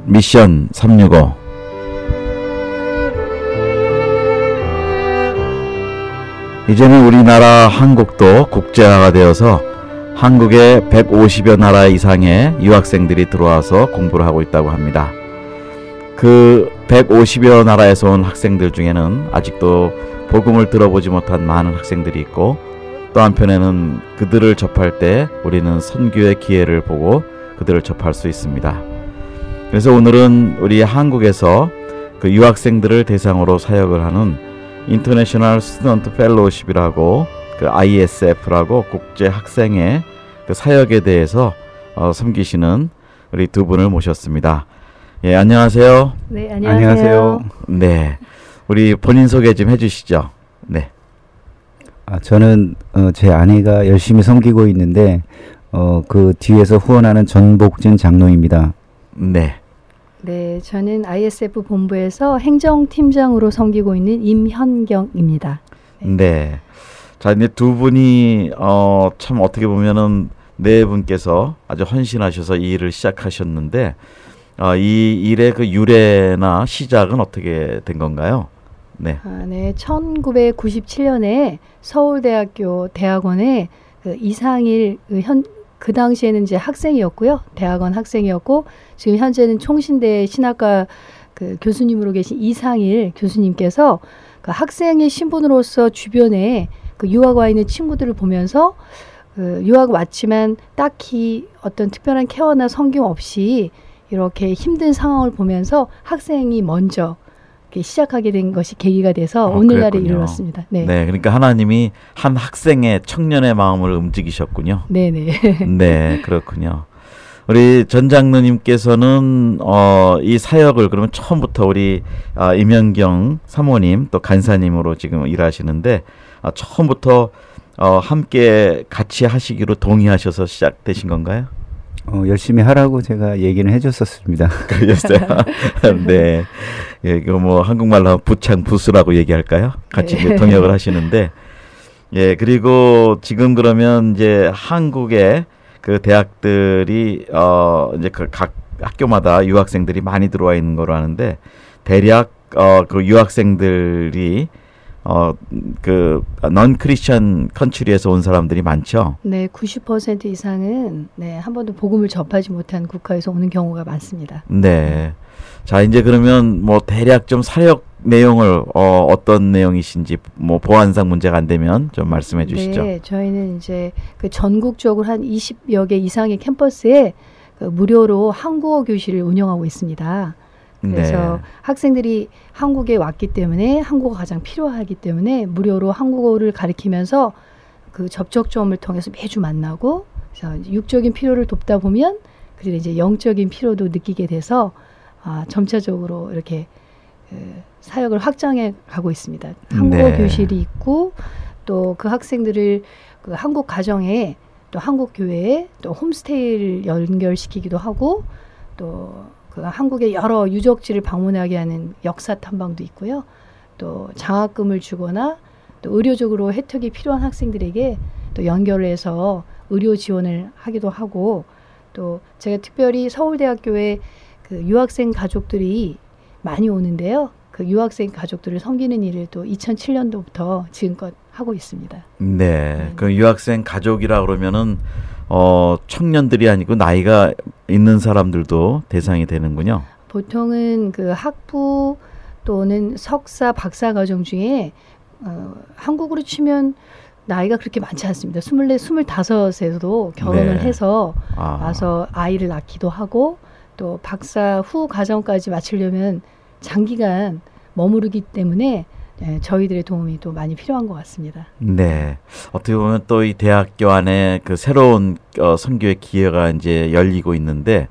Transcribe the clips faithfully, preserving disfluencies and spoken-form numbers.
미션 삼육오. 이제는 우리나라 한국도 국제화가 되어서 한국에 백오십여 나라 이상의 유학생들이 들어와서 공부를 하고 있다고 합니다. 그 백오십여 나라에서 온 학생들 중에는 아직도 복음을 들어보지 못한 많은 학생들이 있고, 또 한편에는 그들을 접할 때 우리는 선교의 기회를 보고 그들을 접할 수 있습니다. 그래서 오늘은 우리 한국에서 그 유학생들을 대상으로 사역을 하는 인터내셔널 스튜던트 펠로우십이라고 그 아이에스에프라고 국제 학생의 그 사역에 대해서 어, 섬기시는 우리 두 분을 모셨습니다. 예, 안녕하세요. 네, 안녕하세요. 안녕하세요. 네, 우리 본인 소개 좀 해주시죠. 네. 아, 저는 어, 제 아내가 열심히 섬기고 있는데 어, 그 뒤에서 후원하는 전복진 장로입니다. 네. 네, 저는 아이에스에프 본부에서 행정팀장으로 섬기고 있는 임현경입니다. 네. 네. 자, 이제 두 분이 어, 참 어떻게 보면은 네 분께서 아주 헌신하셔서 이 일을 시작하셨는데, 어, 이 일의 그 유래나 시작은 어떻게 된 건가요? 네. 아, 네, 천구백구십칠 년에 서울대학교 대학원에 그 이상일 그 현 그 당시에는 이제 학생이었고요, 대학원 학생이었고, 지금 현재는 총신대 신학과 그 교수님으로 계신 이상일 교수님께서 그 학생의 신분으로서 주변에 그 유학 와 있는 친구들을 보면서 그 유학 왔지만 딱히 어떤 특별한 케어나 섬김 없이 이렇게 힘든 상황을 보면서 학생이 먼저 시작하게 된 것이 계기가 돼서 어, 오늘날에 그랬군요. 이르렀습니다. 네. 네, 그러니까 하나님이 한 학생의 청년의 마음을 움직이셨군요. 네네. 네, 그렇군요. 우리 전 장로님께서는 어, 이 사역을 그러면 처음부터 우리 아, 임현경 사모님 또 간사님으로 지금 일하시는데 아, 처음부터 어, 함께 같이 하시기로 동의하셔서 시작되신 건가요? 어, 열심히 하라고 제가 얘기는 해줬었습니다. 그랬어요. 네, 예, 이거 뭐 한국말로 하면 부창 부수라고 얘기할까요? 같이 이제 동역을 하시는데, 예, 그리고 지금 그러면 이제 한국의 그 대학들이 어 이제 그 각 학교마다 유학생들이 많이 들어와 있는 거로 아는데, 대략 어 그 유학생들이 어 그 넌 크리스천 컨트리에서 온 사람들이 많죠. 네, 구십 퍼센트 이상은 네, 한 번도 복음을 접하지 못한 국가에서 오는 경우가 많습니다. 네. 자, 이제 그러면 뭐 대략 좀 사역 내용을 어 어떤 내용이신지 뭐 보안상 문제가 안 되면 좀 말씀해 주시죠. 네, 저희는 이제 그 전국적으로 한 이십여 개 이상의 캠퍼스에 그 무료로 한국어 교실을 운영하고 있습니다. 그래서 네. 학생들이 한국에 왔기 때문에 한국어가 가장 필요하기 때문에 무료로 한국어를 가르치면서 그 접촉점을 통해서 매주 만나고, 그래서 육적인 필요를 돕다 보면 그들이 이제 영적인 필요도 느끼게 돼서 아, 점차적으로 이렇게 그 사역을 확장해 가고 있습니다. 한국어 네. 교실이 있고, 또 그 학생들을 그 한국 가정에 또 한국 교회에 또 홈스테이를 연결시키기도 하고, 또 그 한국의 여러 유적지를 방문하게 하는 역사 탐방도 있고요. 또 장학금을 주거나 또 의료적으로 혜택이 필요한 학생들에게 또 연결을 해서 의료 지원을 하기도 하고, 또 제가 특별히 서울대학교에 그 유학생 가족들이 많이 오는데요. 그 유학생 가족들을 섬기는 일을 또 이천칠 년도부터 지금껏 하고 있습니다. 네. 네. 그 유학생 가족이라 그러면은 어 청년들이 아니고 나이가 있는 사람들도 대상이 되는군요. 보통은 그 학부 또는 석사, 박사 과정 중에 어, 한국으로 치면 나이가 그렇게 많지 않습니다. 스물네, 스물다섯에도 결혼을 네. 해서 아. 와서 아이를 낳기도 하고, 또 박사 후 과정까지 마치려면 장기간 머무르기 때문에 네, 저희들의 도움이 또 많이 필요한 것 같습니다. 네. 어떻게 보면 또 이 대학교 안에 그 새로운 어, 선교의 기회가 이제 열리고 있는데,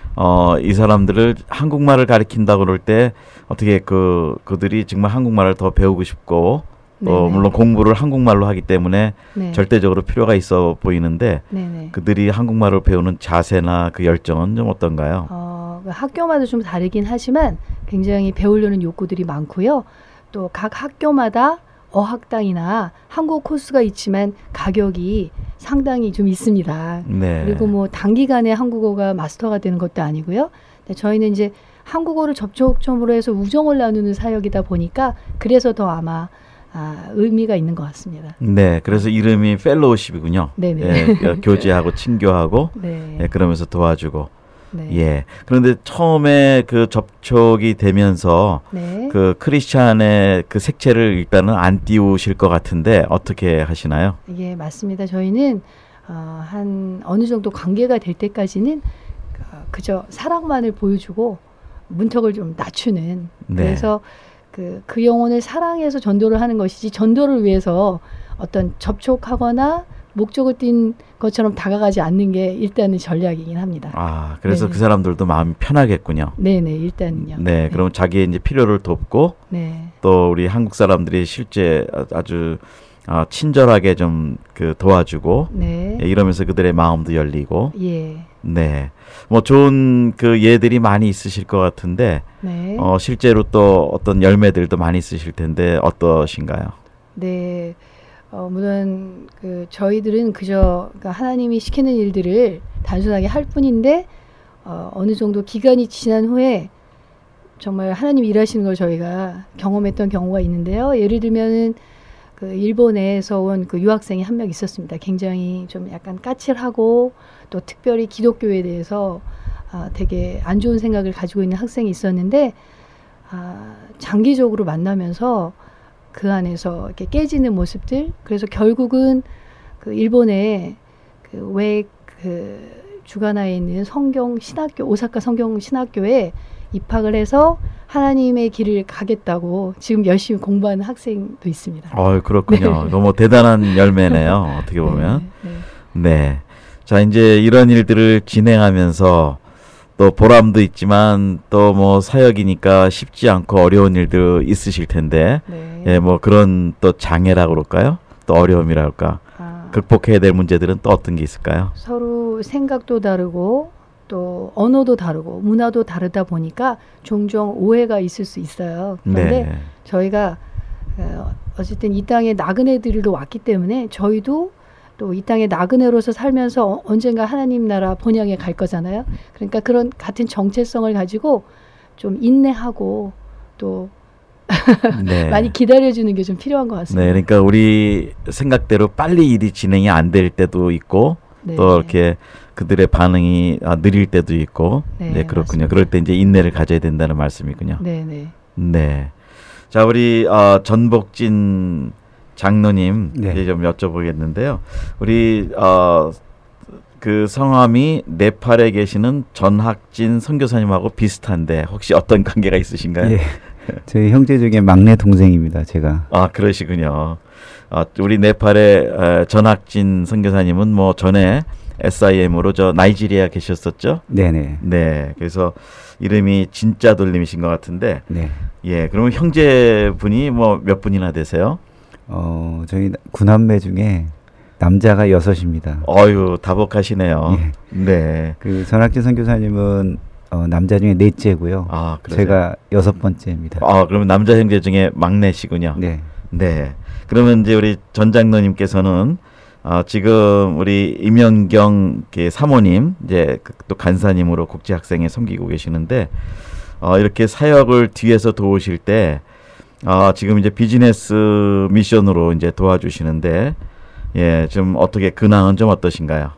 어, 이 사람들을 한국말을 가르친다 그럴 때 어떻게 그 그들이 정말 한국말을 더 배우고 싶고, 어, 물론 공부를 한국말로 하기 때문에 네. 절대적으로 필요가 있어 보이는데, 네네. 그들이 한국말을 배우는 자세나 그 열정은 좀 어떤가요? 어, 학교마다 좀 다르긴 하지만 굉장히 배우려는 욕구들이 많고요. 또 각 학교마다 어학당이나 한국 코스가 있지만 가격이 상당히 좀 있습니다. 네. 그리고 뭐 단기간에 한국어가 마스터가 되는 것도 아니고요. 근데 저희는 이제 한국어를 접촉점으로 해서 우정을 나누는 사역이다 보니까 그래서 더 아마 아, 의미가 있는 것 같습니다. 네, 그래서 이름이 펠로우십이군요. 네네. 예, 교제하고 친교하고 네. 예, 그러면서 도와주고. 네. 예. 그런데 처음에 그 접촉이 되면서 네. 그 크리스찬의 그 색채를 일단은 안 띄우실 것 같은데 어떻게 하시나요? 예, 맞습니다. 저희는 어, 한 어느 정도 관계가 될 때까지는 어, 그저 사랑만을 보여주고 문턱을 좀 낮추는. 네. 그래서 그, 그 영혼을 사랑해서 전도를 하는 것이지 전도를 위해서 어떤 접촉하거나 목적을 띈 것처럼 다가가지 않는 게 일단은 전략이긴 합니다. 아, 그래서 네네. 그 사람들도 마음이 편하겠군요. 네네, 일단은요. 네, 그럼 자기의 이제 필요를 돕고 네. 또 우리 한국 사람들이 실제 아주 어, 친절하게 좀 그 도와주고 네. 예, 이러면서 그들의 마음도 열리고 예. 네, 뭐 좋은 그 예들이 많이 있으실 것 같은데 네. 어, 실제로 또 어떤 열매들도 많이 있으실 텐데 어떠신가요? 네. 어, 물론 그 저희들은 그저 그러니까 하나님이 시키는 일들을 단순하게 할 뿐인데 어, 어느 정도 기간이 지난 후에 정말 하나님 일하시는 걸 저희가 경험했던 경우가 있는데요. 예를 들면은 그 일본에서 온 그 유학생이 한 명 있었습니다. 굉장히 좀 약간 까칠하고 또 특별히 기독교에 대해서 아, 되게 안 좋은 생각을 가지고 있는 학생이 있었는데 아, 장기적으로 만나면서 그 안에서 이렇게 깨지는 모습들. 그래서 결국은 그 일본의 그 왜 그 주가나에 있는 성경 신학교 오사카 성경 신학교에 입학을 해서 하나님의 길을 가겠다고 지금 열심히 공부하는 학생도 있습니다. 어, 그렇군요. 네. 너무 대단한 열매네요. 어떻게 보면. 네, 네. 네. 자, 이제 이런 일들을 진행하면서 또 보람도 있지만 또 뭐 사역이니까 쉽지 않고 어려운 일도 있으실 텐데, 네. 예, 뭐 그런 또 장애라고 그럴까요? 또 어려움이라 할까? 아, 극복해야 될 문제들은 또 어떤 게 있을까요? 서로 생각도 다르고 또 언어도 다르고 문화도 다르다 보니까 종종 오해가 있을 수 있어요. 그런데 네. 저희가 어, 어쨌든 이 땅에 나그네들도 왔기 때문에 저희도 또 이 땅에 나그네로서 살면서 어, 언젠가 하나님 나라 본향에 갈 거잖아요. 그러니까 그런 같은 정체성을 가지고 좀 인내하고 또 네. 많이 기다려주는 게 좀 필요한 것 같습니다. 네, 그러니까 우리 생각대로 빨리 일이 진행이 안 될 때도 있고 네. 또 이렇게 그들의 반응이 아, 느릴 때도 있고 네, 네, 그렇군요. 맞습니다. 그럴 때 이제 인내를 가져야 된다는 말씀이군요. 네, 네. 네. 자, 우리 어, 전복진 장로님 네. 이제 좀 여쭤보겠는데요. 우리 어, 그 성함이 네팔에 계시는 전학진 선교사님하고 비슷한데 혹시 어떤 관계가 있으신가요? 예. 저희 형제 중에 막내 동생입니다. 제가. 아, 그러시군요. 아, 우리 네팔의 에, 전학진 선교사님은 뭐 전에 에스아이엠으로 저 나이지리아 계셨었죠? 네네. 네. 그래서 이름이 진짜 돌림이신 것 같은데, 네. 예. 그러면 형제분이 뭐 몇 분이나 되세요? 어, 저희 구남매 중에 남자가 여섯입니다. 어유 다복하시네요. 예. 네. 그 전학진 선교사님은 어, 남자 중에 넷째고요. 아, 그러세요? 제가 여섯 번째입니다. 아, 그러면 남자 형제 중에 막내시군요. 네. 네. 그러면 이제 우리 전 장로님께서는 어, 지금 우리 임영경 그 사모님 이제 그 또 간사님으로 국제학생에 섬기고 계시는데 어, 이렇게 사역을 뒤에서 도우실 때 어, 지금 이제 비즈니스 미션으로 이제 도와주시는데 예, 좀 어떻게 근황은 좀 어떠신가요?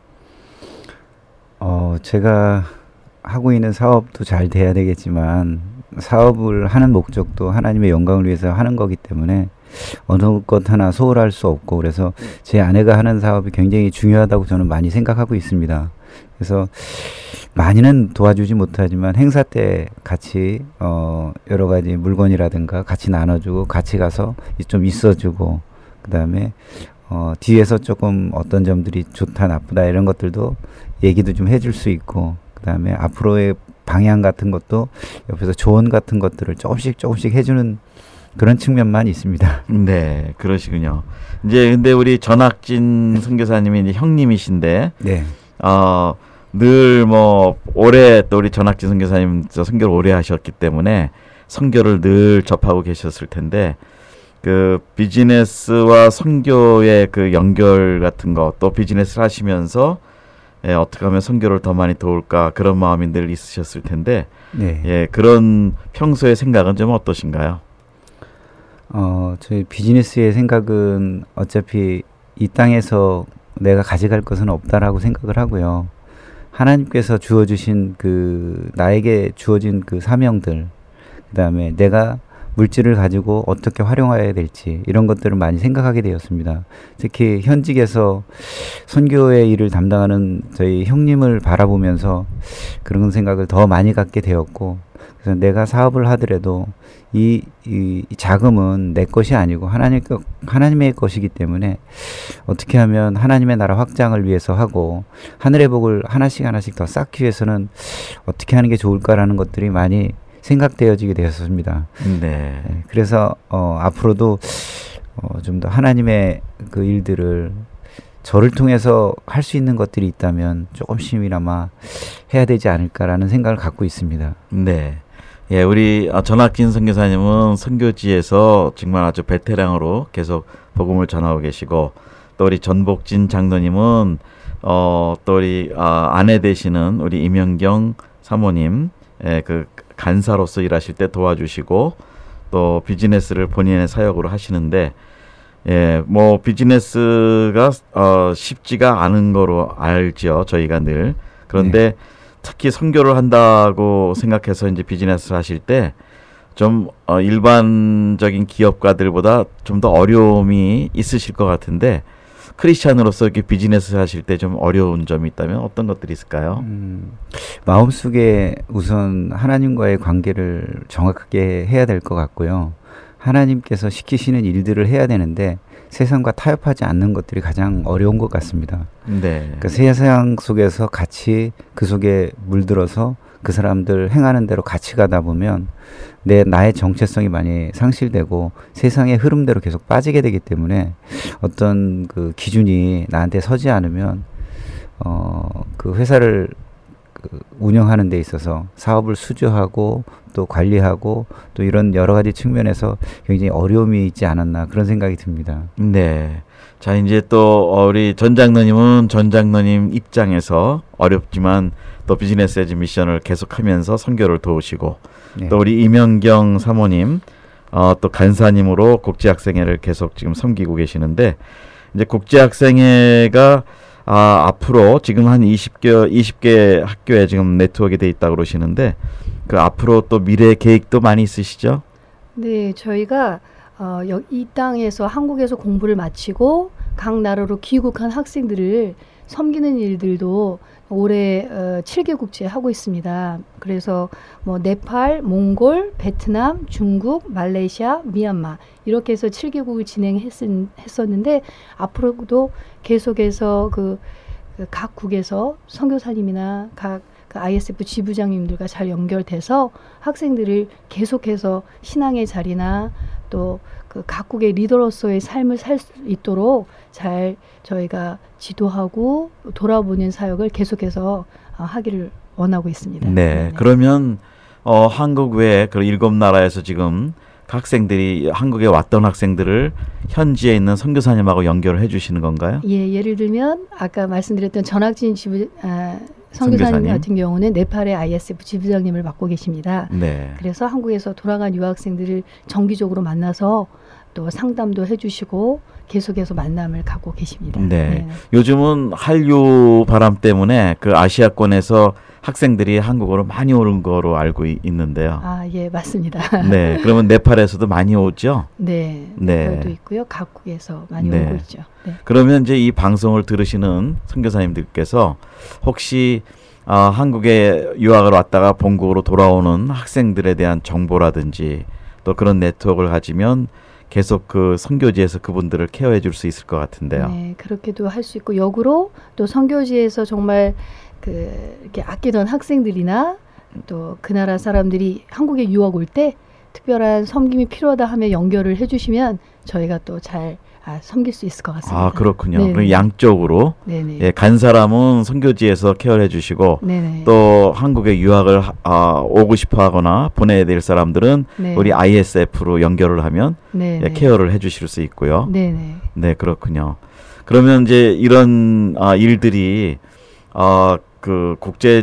어, 제가 하고 있는 사업도 잘 돼야 되겠지만 사업을 하는 목적도 하나님의 영광을 위해서 하는 거기 때문에 어느 것 하나 소홀할 수 없고 그래서 제 아내가 하는 사업이 굉장히 중요하다고 저는 많이 생각하고 있습니다. 그래서 많이는 도와주지 못하지만 행사 때 같이 어 여러 가지 물건이라든가 같이 나눠주고 같이 가서 좀 있어주고 그 다음에 어 뒤에서 조금 어떤 점들이 좋다 나쁘다 이런 것들도 얘기도 좀 해줄 수 있고 그 다음에 앞으로의 방향 같은 것도 옆에서 조언 같은 것들을 조금씩 조금씩 해주는 그런 측면만 있습니다. 네, 그러시군요. 이제 근데 우리 전학진 선교사님이 이제 형님이신데, 네. 어, 늘 뭐 올해 또 우리 전학진 선교사님 저 선교를 오래 하셨기 때문에 선교를 늘 접하고 계셨을 텐데, 그 비즈니스와 선교의 그 연결 같은 거, 또 비즈니스를 하시면서 예, 어떻게 하면 선교를 더 많이 도울까 그런 마음이 늘 있으셨을 텐데 네. 예, 그런 평소의 생각은 좀 어떠신가요? 어, 저희 비즈니스의 생각은 어차피 이 땅에서 내가 가져갈 것은 없다라고 생각을 하고요. 하나님께서 주어주신 그 나에게 주어진 그 사명들, 그 다음에 내가 물질을 가지고 어떻게 활용해야 될지 이런 것들을 많이 생각하게 되었습니다. 특히 현직에서 선교의 일을 담당하는 저희 형님을 바라보면서 그런 생각을 더 많이 갖게 되었고, 그래서 내가 사업을 하더라도 이, 이, 이 자금은 내 것이 아니고 하나님, 하나님의 것이기 때문에 어떻게 하면 하나님의 나라 확장을 위해서 하고 하늘의 복을 하나씩 하나씩 더 쌓기 위해서는 어떻게 하는 게 좋을까라는 것들이 많이 생각되어지게 되었습니다. 네. 네, 그래서 어, 앞으로도 어, 좀 더 하나님의 그 일들을 저를 통해서 할 수 있는 것들이 있다면 조금씩이나마 해야 되지 않을까라는 생각을 갖고 있습니다. 네. 예, 우리 전학진 선교사님은 선교지에서 정말 아주 베테랑으로 계속 복음을 전하고 계시고, 또 우리 전복진 장로님은 어, 또 우리 아, 아내 되시는 우리 임영경 사모님, 예, 그 간사로서 일하실 때 도와주시고, 또 비즈니스를 본인의 사역으로 하시는데, 예, 뭐 비즈니스가 어, 쉽지가 않은 거로 알죠, 저희가 늘. 그런데 네. 특히 선교를 한다고 생각해서 이제 비즈니스를 하실 때 좀 어, 일반적인 기업가들보다 좀 더 어려움이 있으실 것 같은데, 크리스찬으로서 이렇게 비즈니스 하실 때 좀 어려운 점이 있다면 어떤 것들이 있을까요? 음, 마음속에 우선 하나님과의 관계를 정확하게 해야 될 것 같고요. 하나님께서 시키시는 일들을 해야 되는데 세상과 타협하지 않는 것들이 가장 어려운 것 같습니다. 네. 그러니까 세상 속에서 같이 그 속에 물들어서 그 사람들 행하는 대로 같이 가다 보면 내 나의 정체성이 많이 상실되고 세상의 흐름대로 계속 빠지게 되기 때문에 어떤 그 기준이 나한테 서지 않으면 어, 그 회사를 그 운영하는 데 있어서 사업을 수주하고 또 관리하고 또 이런 여러 가지 측면에서 굉장히 어려움이 있지 않았나 그런 생각이 듭니다. 네. 자, 이제 또 우리 전 장로님은 전 장로님 입장에서 어렵지만 또 비즈니스 에즈 미션을 계속하면서 선교를 도우시고, 네. 또 우리 임영경 사모님 어, 또 간사님으로 국제학생회를 계속 지금 섬기고 계시는데, 이제 국제학생회가 아, 앞으로 지금 한 이십 개, 이십 개 학교에 지금 네트워크가 돼 있다고 그러시는데, 그 앞으로 또 미래 계획도 많이 있으시죠? 네, 저희가 어, 이 땅에서 한국에서 공부를 마치고 각 나라로 귀국한 학생들을 섬기는 일들도 올해 어, 칠 개 국지에 하고 있습니다. 그래서 뭐 네팔, 몽골, 베트남, 중국, 말레이시아, 미얀마 이렇게 해서 칠 개국을 진행했었는데 앞으로도 계속해서 그 각 국에서 선교사님이나 각 그 아이에스에프 지부장님들과 잘 연결돼서 학생들을 계속해서 신앙의 자리나 또 그 각국의 리더로서의 삶을 살 수 있도록 잘 저희가 지도하고 돌아보는 사역을 계속해서 어, 하기를 원하고 있습니다. 네, 네네. 그러면 어, 한국 외에 그 일곱 나라에서 지금 학생들이 한국에 왔던 학생들을 현지에 있는 선교사님하고 연결을 해주시는 건가요? 예, 예를 들면 아까 말씀드렸던 전학진 지부 아, 선교사님 선교사님. 같은 경우는 네팔의 아이에스에프 지부장님을 맡고 계십니다. 네. 그래서 한국에서 돌아간 유학생들을 정기적으로 만나서 또 상담도 해주시고 계속해서 만남을 갖고 계십니다. 네. 네. 요즘은 한류 바람 때문에 그 아시아권에서 학생들이 한국으로 많이 오는 거로 알고 이, 있는데요. 아, 예, 맞습니다. 네. 그러면 네팔에서도 많이 오죠? 네. 네. 네팔도 있고요. 각국에서 많이 네. 오고 있죠. 네. 그러면 이제 이 방송을 들으시는 선교사님들께서 혹시 아, 한국에 유학을 왔다가 본국으로 돌아오는 학생들에 대한 정보라든지 또 그런 네트워크를 가지면 계속 그 선교지에서 그분들을 케어해 줄 수 있을 것 같은데요. 네, 그렇게도 할 수 있고 역으로 또 선교지에서 정말 그 이렇게 아끼던 학생들이나 또 그 나라 사람들이 한국에 유학 올 때 특별한 섬김이 필요하다 하면 연결을 해주시면 저희가 또 잘 아, 섬길 수 있을 것 같습니다. 아, 그렇군요. 네네. 그럼 양쪽으로 네네. 예, 간 사람은 선교지에서 케어를 해주시고 네네. 또 한국에 유학을 하- 아, 오고 싶어하거나 보내야 될 사람들은 네. 우리 아이에스에프로 연결을 하면 네네. 예, 케어를 해주실 수 있고요. 네네. 네, 그렇군요. 그러면 이제 이런 아, 일들이 아, 그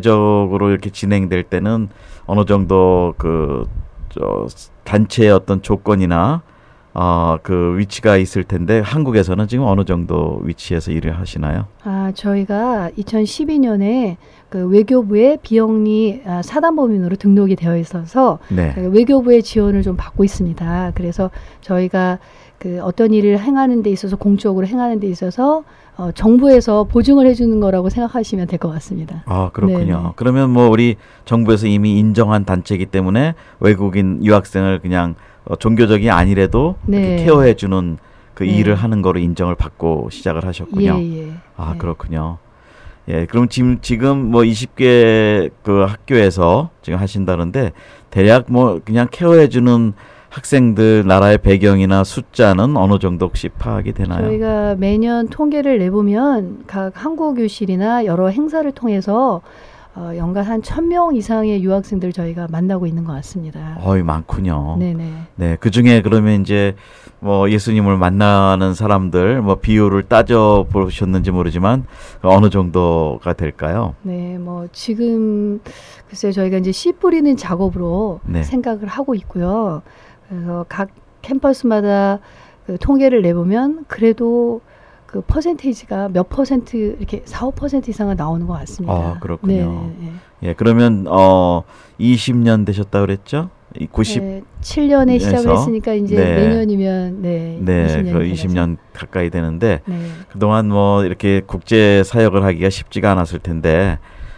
국제적으로 이렇게 진행될 때는 어느 정도 그 저 단체의 어떤 조건이나 어, 그 위치가 있을 텐데 한국에서는 지금 어느 정도 위치에서 일을 하시나요? 아, 저희가 이천십이 년에 그 외교부에 비영리 아, 사단법인으로 등록이 되어 있어서 네. 그 외교부의 지원을 좀 받고 있습니다. 그래서 저희가 그 어떤 일을 행하는 데 있어서 공적으로 행하는 데 있어서 어, 정부에서 보증을 해주는 거라고 생각하시면 될 것 같습니다. 아, 그렇군요. 네네. 그러면 뭐 우리 정부에서 이미 인정한 단체이기 때문에 외국인 유학생을 그냥 어, 종교적이 아니래도 네. 이렇게 케어해 주는 그 네. 일을 하는 거로 인정을 받고 시작을 하셨군요. 예, 예. 아, 네. 그렇군요. 예, 그럼 지금 지금 뭐 이십 개 그 학교에서 지금 하신다는데 대략 뭐 그냥 케어해 주는 학생들 나라의 배경이나 숫자는 어느 정도 혹시 파악이 되나요? 저희가 매년 통계를 내보면 각 한국교실이나 여러 행사를 통해서 어, 연간 한 천 명 이상의 유학생들 저희가 만나고 있는 것 같습니다. 어이 많군요. 네네. 네, 그 중에 그러면 이제 뭐 예수님을 만나는 사람들 뭐 비율을 따져 보셨는지 모르지만 어느 정도가 될까요? 네, 뭐 지금 글쎄요 저희가 이제 씨 뿌리는 작업으로 네. 생각을 하고 있고요. 그래서 각 캠퍼스마다 그 통계를 내보면 그래도 그 퍼센테이지가 몇 퍼센트 이렇게 사, 오 퍼센트 이상은 나오는 것 같습니다. 아, 그렇군요. 네, 네, 예, 그러면 어 이십 년 되셨다 그랬죠? 이 구십 네, 칠 년에 시작을 에서? 했으니까 이제 네. 내년이면 네, 네, 이십 년이 그 이십 년 가까이 되는데 네. 그동안 뭐 이렇게 국제 사역을 하기가 쉽지가 않았을 텐데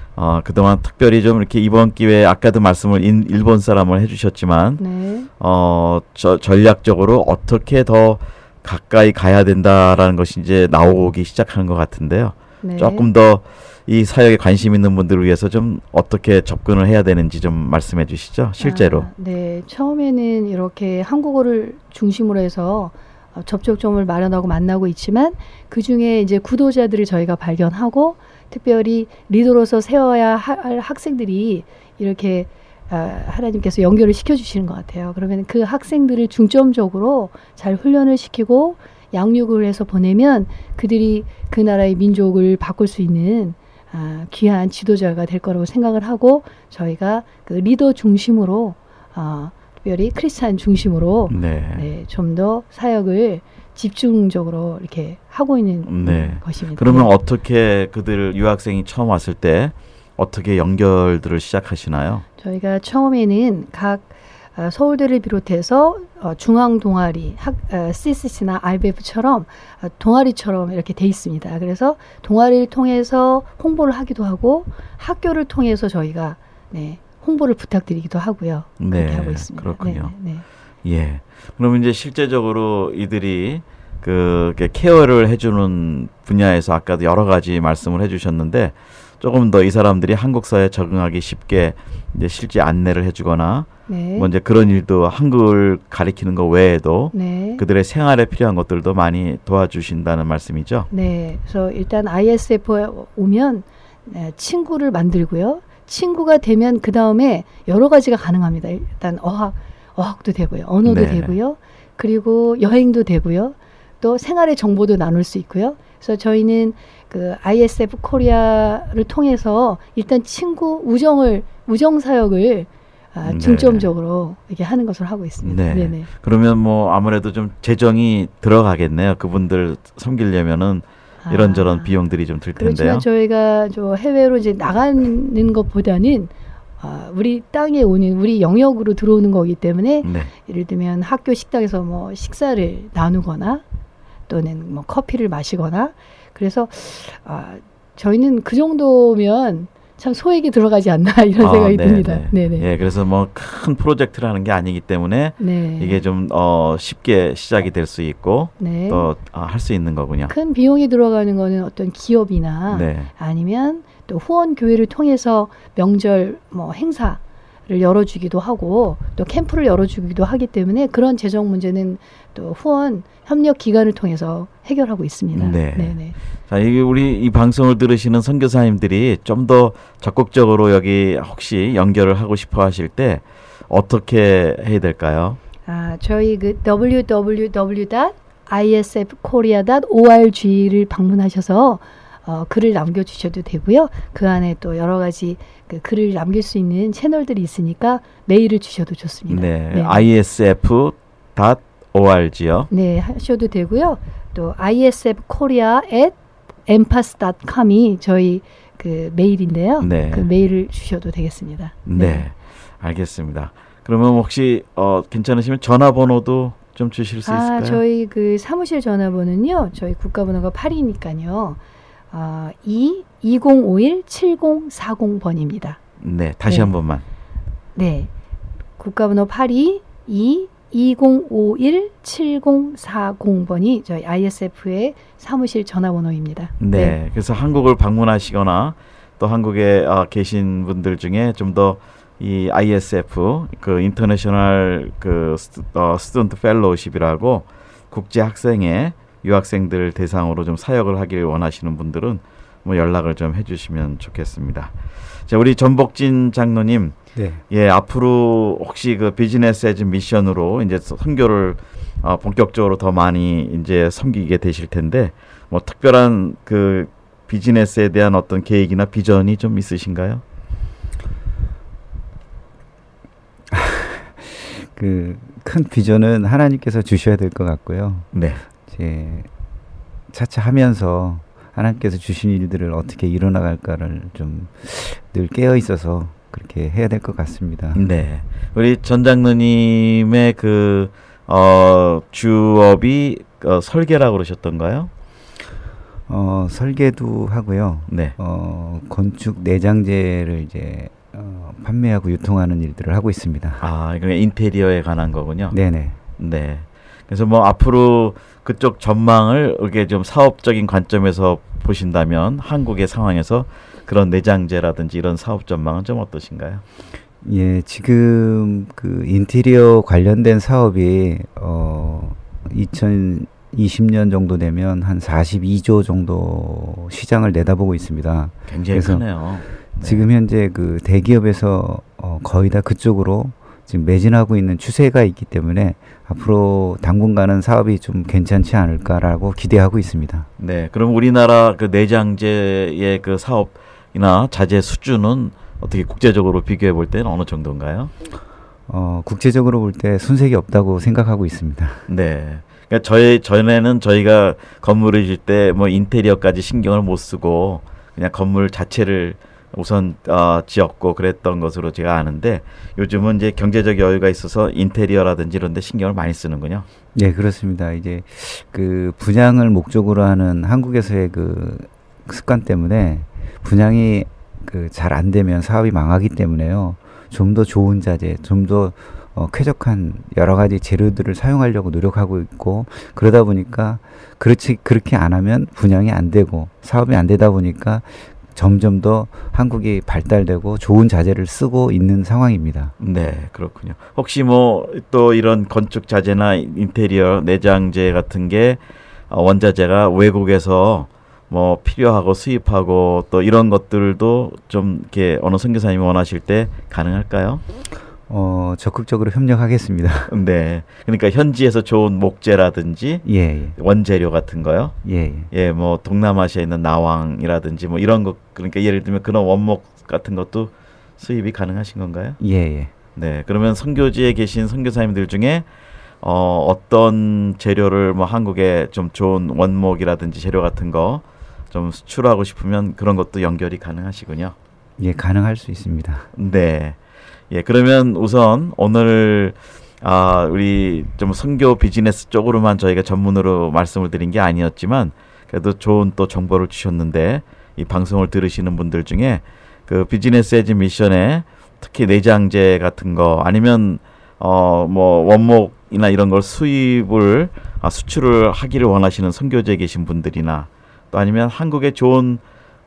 어 그동안 특별히 좀 이렇게 이번 기회에 아까도 말씀을 인, 일본 사람을 해주셨지만 네. 어 저, 전략적으로 어떻게 더 가까이 가야 된다라는 것이 이제 나오기 시작하는 것 같은데요. 네. 조금 더 이 사역에 관심 있는 분들을 위해서 좀 어떻게 접근을 해야 되는지 좀 말씀해 주시죠. 실제로. 아, 네, 처음에는 이렇게 한국어를 중심으로 해서 어, 접촉점을 마련하고 만나고 있지만 그 중에 이제 구도자들을 저희가 발견하고 특별히 리더로서 세워야 할 학생들이 이렇게 아, 하나님께서 연결을 시켜주시는 것 같아요. 그러면 그 학생들을 중점적으로 잘 훈련을 시키고 양육을 해서 보내면 그들이 그 나라의 민족을 바꿀 수 있는 아, 귀한 지도자가 될 거라고 생각을 하고 저희가 그 리더 중심으로 아, 특별히 크리스찬 중심으로 네. 네, 좀 더 사역을 집중적으로 이렇게 하고 있는 네. 것입니다. 그러면 네. 어떻게 그들 유학생이 처음 왔을 때 어떻게 연결들을 시작하시나요? 저희가 처음에는 각 어, 서울대를 비롯해서 어, 중앙 동아리, 학, 어, 씨씨씨나 아이비에프처럼 어, 동아리처럼 이렇게 돼 있습니다. 그래서 동아리를 통해서 홍보를 하기도 하고 학교를 통해서 저희가 네, 홍보를 부탁드리기도 하고요. 그렇게 네, 하고 있습니다. 그렇군요. 네, 네, 예. 그러면 이제 실제적으로 이들이 그 이렇게 케어를 해주는 분야에서 아까도 여러 가지 말씀을 해주셨는데 조금 더 이 사람들이 한국 사회에 적응하기 쉽게 이제 실제 안내를 해주거나 네. 뭐 이제 그런 일도 한국을 가리키는 것 외에도 네. 그들의 생활에 필요한 것들도 많이 도와주신다는 말씀이죠. 네, 그래서 일단 아이에스에프에 오면 네, 친구를 만들고요. 친구가 되면 그 다음에 여러 가지가 가능합니다. 일단 어학, 어학도 되고요, 언어도 네. 되고요, 그리고 여행도 되고요, 또 생활의 정보도 나눌 수 있고요. 그래서 저희는 그 아이에스에프 코리아를 통해서 일단 친구 우정을 우정 사역을 아, 네. 중점적으로 이렇게 하는 것을 하고 있습니다. 네. 네네. 그러면 뭐 아무래도 좀 재정이 들어가겠네요. 그분들 섬기려면은 이런저런 아. 비용들이 좀 들 텐데요. 그렇지만 저희가 저 해외로 이제 나가는 것보다는 아, 우리 땅에 오는 우리 영역으로 들어오는 거기 때문에 네. 예를 들면 학교 식당에서 뭐 식사를 나누거나 또는 뭐 커피를 마시거나 그래서 아, 저희는 그 정도면 참 소액이 들어가지 않나 이런 아, 생각이 네, 듭니다. 네. 네네. 예, 그래서 뭐 큰 프로젝트라는 게 아니기 때문에 네. 이게 좀 어, 쉽게 시작이 될 수 있고 네. 또 할 수 있는 거군요. 큰 비용이 들어가는 거는 어떤 기업이나 네. 아니면 또 후원 교회를 통해서 명절 뭐 행사 열어주기도 하고 또 캠프를 열어주기도 하기 때문에 그런 재정 문제는 또 후원 협력 기관을 통해서 해결하고 있습니다. 네. 네네. 자, 이게 우리 이 방송을 들으시는 선교사님들이 좀 더 적극적으로 여기 혹시 연결을 하고 싶어 하실 때 어떻게 해야 될까요? 아, 저희 그 더블유 더블유 더블유 닷 아이 에스 에프 코리아 닷 오알지를 방문하셔서 어, 글을 남겨주셔도 되고요. 그 안에 또 여러 가지 그 글을 남길 수 있는 채널들이 있으니까 메일을 주셔도 좋습니다. 네, 네. 아이 에스 에프 닷 오알지요. 네, 하셔도 되고요. 또 아이 에스 에프 코리아 앳 엠파스 닷 컴이 저희 그 메일인데요. 네. 그 메일을 주셔도 되겠습니다. 네, 네. 알겠습니다. 그러면 혹시 어, 괜찮으시면 전화번호도 좀 주실 수 있을까요? 아, 저희 그 사무실 전화번호는요. 저희 국가번호가 팔이니까요. 어, 이 이공오일 칠공사공 번입니다. 네, 다시 네. 한 번만. 네. 국가번호 팔이 이 이공오일 칠공사공 번이 저희 아이 에스 에프의 사무실 전화번호입니다. 네, 네. 그래서 한국을 방문하시거나 또 한국에 어, 계신 분들 중에 좀 더 이 아이 에스 에프 그 인터내셔널 그 스튜, 어, 스튜던트 펠로우십이라고 국제 학생회 유학생들 대상으로 좀 사역을 하길 원하시는 분들은 뭐 연락을 좀 해주시면 좋겠습니다. 자, 우리 전복진 장로님, 네. 예, 앞으로 혹시 그 비즈니스 에즈 미션으로 이제 선교를 어, 본격적으로 더 많이 이제 섬기게 되실 텐데, 뭐 특별한 그 비즈니스에 대한 어떤 계획이나 비전이 좀 있으신가요? 그 큰 비전은 하나님께서 주셔야 될 것 같고요. 네, 이제 차차 하면서 하나님께서 주신 일들을 어떻게 이뤄나갈까를 좀 늘 깨어 있어서 그렇게 해야 될 것 같습니다. 네. 우리 전 장로님의 그 어, 주업이 어, 설계라고 그러셨던가요? 어, 설계도 하고요. 네. 어, 건축 내장재를 이제 어, 판매하고 유통하는 일들을 하고 있습니다. 아, 이거 인테리어에 관한 거군요. 네네. 네. 그래서 뭐 앞으로 그쪽 전망을 이렇게 좀 사업적인 관점에서 보신다면 한국의 상황에서 그런 내장재라든지 이런 사업 전망은 좀 어떠신가요? 예, 지금 그 인테리어 관련된 사업이 어, 이천이십 년 정도 되면 한 사십이조 정도 시장을 내다보고 있습니다. 굉장히 그래서 크네요. 네. 지금 현재 그 대기업에서 어, 거의 다 그쪽으로 지금 매진하고 있는 추세가 있기 때문에 앞으로 당분간은 사업이 좀 괜찮지 않을까라고 기대하고 있습니다. 네. 그럼 우리나라 그 내장재의 그 사업이나 자재 수준은 어떻게 국제적으로 비교해 볼 때는 어느 정도인가요? 어, 국제적으로 볼 때 손색이 없다고 생각하고 있습니다. 네. 그러니까 저희 전에는 저희가 건물을 질 때 뭐 인테리어까지 신경을 못 쓰고 그냥 건물 자체를 우선 어, 지었고 그랬던 것으로 제가 아는데 요즘은 이제 경제적 여유가 있어서 인테리어라든지 이런 데 신경을 많이 쓰는군요. 네, 그렇습니다. 이제 그 분양을 목적으로 하는 한국에서의 그 습관 때문에 분양이 그 잘 안 되면 사업이 망하기 때문에요. 좀 더 좋은 자재, 좀 더 어, 쾌적한 여러 가지 재료들을 사용하려고 노력하고 있고 그러다 보니까 그렇지 그렇게 안 하면 분양이 안 되고 사업이 안 되다 보니까 점점 더 한국이 발달되고 좋은 자재를 쓰고 있는 상황입니다. 네, 그렇군요. 혹시 뭐 또 이런 건축 자재나 인테리어 내장재 같은 게 어, 원자재가 외국에서 뭐 필요하고 수입하고 또 이런 것들도 좀 이렇게 어느 선교사님이 원하실 때 가능할까요? 어, 적극적으로 협력하겠습니다. 네. 그러니까 현지에서 좋은 목재라든지 예, 예, 원재료 같은 거요. 예, 예. 예, 뭐 동남아시아에 있는 나왕이라든지 뭐 이런 것 그러니까 예를 들면 그런 원목 같은 것도 수입이 가능하신 건가요? 예, 예. 네. 그러면 선교지에 계신 선교사님들 중에 어, 어떤 재료를 뭐 한국에 좀 좋은 원목이라든지 재료 같은 거 좀 수출하고 싶으면 그런 것도 연결이 가능하시군요. 예, 가능할 수 있습니다. 네. 예, 그러면 우선 오늘 아, 우리 좀 선교 비즈니스 쪽으로만 저희가 전문으로 말씀을 드린 게 아니었지만 그래도 좋은 또 정보를 주셨는데 이 방송을 들으시는 분들 중에 그 비즈니스 에즈 미션에 특히 내장재 같은 거 아니면 어, 뭐 원목이나 이런 걸 수입을 아, 수출을 하기를 원하시는 선교지에 계신 분들이나 또 아니면 한국에 좋은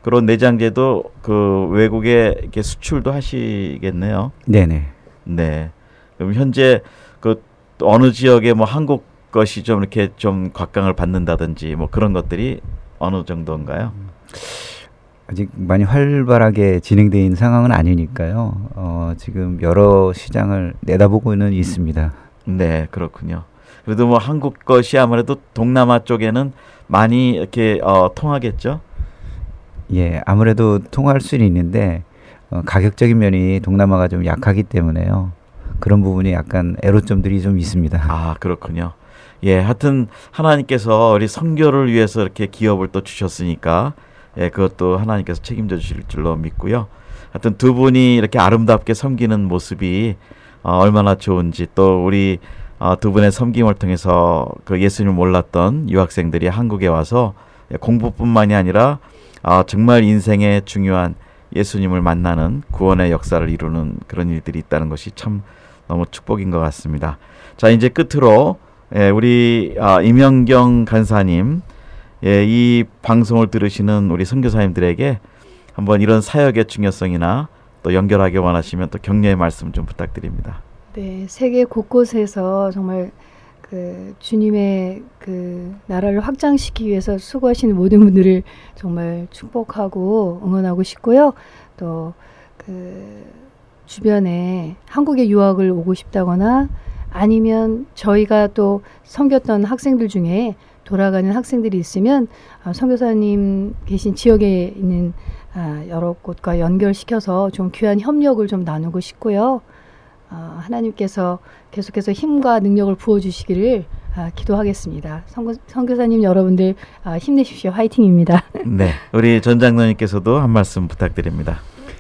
그런 내장재도 그 외국에 이렇게 수출도 하시겠네요. 네네. 네. 그럼 현재 그 어느 지역에 뭐 한국 것이 좀 이렇게 좀 곽강을 받는다든지 뭐 그런 것들이 어느 정도인가요? 아직 많이 활발하게 진행되어 있는 상황은 아니니까요. 어, 지금 여러 시장을 내다보고는 있습니다. 네, 그렇군요. 그래도 뭐 한국 것이 아무래도 동남아 쪽에는 많이 이렇게 어, 통하겠죠? 예, 아무래도 통할 수는 있는데 어, 가격적인 면이 동남아가 좀 약하기 때문에요. 그런 부분이 약간 애로점들이 좀 있습니다. 아, 그렇군요. 예, 하여튼 하나님께서 우리 선교를 위해서 이렇게 기업을 또 주셨으니까 예, 그것도 하나님께서 책임져 주실 줄로 믿고요. 하여튼 두 분이 이렇게 아름답게 섬기는 모습이 어, 얼마나 좋은지 또 우리 어, 두 분의 섬김을 통해서 그 예수님을 몰랐던 유학생들이 한국에 와서 공부뿐만이 아니라 어, 정말 인생의 중요한 예수님을 만나는 구원의 역사를 이루는 그런 일들이 있다는 것이 참 너무 축복인 것 같습니다. 자, 이제 끝으로 예, 우리 아, 임영경 간사님, 예, 이 방송을 들으시는 우리 선교사님들에게 한번 이런 사역의 중요성이나 또 연결하기 원하시면 또 격려의 말씀 좀 부탁드립니다. 네, 세계 곳곳에서 정말 그 주님의 그 나라를 확장시키기 위해서 수고하시는 모든 분들을 정말 축복하고 응원하고 싶고요. 또 그 주변에 한국에 유학을 오고 싶다거나 아니면 저희가 또 섬겼던 학생들 중에 돌아가는 학생들이 있으면 아, 선교사님 계신 지역에 있는 아, 여러 곳과 연결시켜서 좀 귀한 협력을 좀 나누고 싶고요. 아, 하나님께서 계속해서 힘과 능력을 부어주시기를 아, 기도하겠습니다. 선교, 선교사님 여러분들 아, 힘내십시오. 화이팅입니다. 네, 우리 전 장로님께서도 한 말씀 부탁드립니다.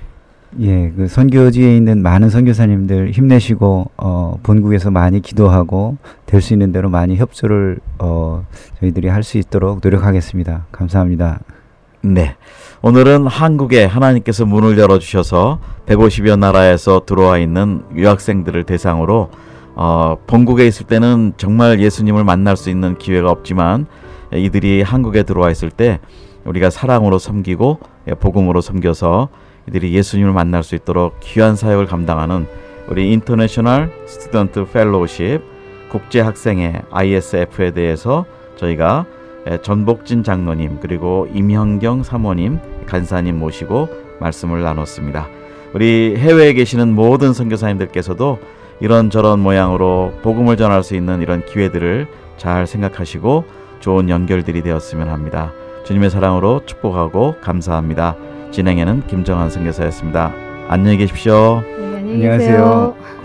예, 그 선교지에 있는 많은 선교사님들 힘내시고 어, 본국에서 많이 기도하고 될 수 있는 대로 많이 협조를 어, 저희들이 할 수 있도록 노력하겠습니다. 감사합니다. 네, 오늘은 한국에 하나님께서 문을 열어주셔서 백오십여 나라에서 들어와 있는 유학생들을 대상으로 어, 본국에 있을 때는 정말 예수님을 만날 수 있는 기회가 없지만 이들이 한국에 들어와 있을 때 우리가 사랑으로 섬기고 복음으로 섬겨서 이들이 예수님을 만날 수 있도록 귀한 사역을 감당하는 우리 인터내셔널 스튜던트 펠로우십 국제학생회 아이에스에프에 대해서 저희가 전복진 장로님 그리고 임형경 사모님 간사님 모시고 말씀을 나눴습니다. 우리 해외에 계시는 모든 선교사님들께서도 이런저런 모양으로 복음을 전할 수 있는 이런 기회들을 잘 생각하시고 좋은 연결들이 되었으면 합니다. 주님의 사랑으로 축복하고 감사합니다. 진행에는 김정한 선교사였습니다. 안녕히 계십시오. 네, 안녕히 계세요. 안녕하세요.